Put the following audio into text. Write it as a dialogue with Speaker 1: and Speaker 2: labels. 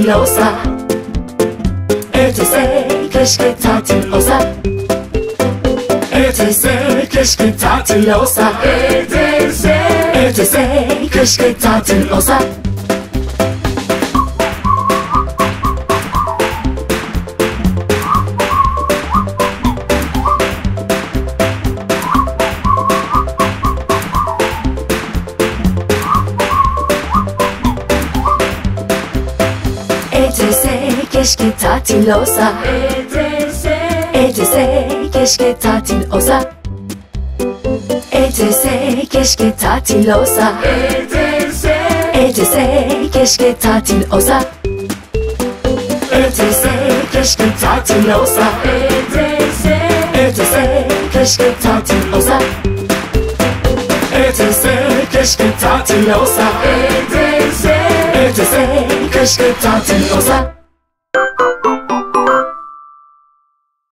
Speaker 1: tatil olsa, ötese keşke tatil olsa, ötese keşke tatil olsa, ötese keşke tatil olsa. Ötese keşke tatil olsa, ötese keşke tatil olsa, ötese keşke tatil olsa, ötese keşke tatil olsa, ötese keşke tatil olsa, ötese keşke tatil olsa, ötese keşke tatil olsa, ötese keşke tatil olsa.